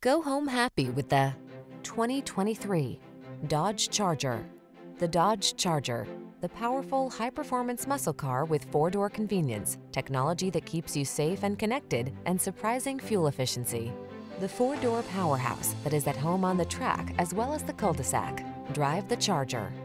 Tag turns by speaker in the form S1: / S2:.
S1: Go home happy with the 2023 Dodge Charger. The Dodge Charger, the powerful, high-performance muscle car with four-door convenience, technology that keeps you safe and connected, and surprising fuel efficiency. The four-door powerhouse that is at home on the track as well as the cul-de-sac. Drive the Charger.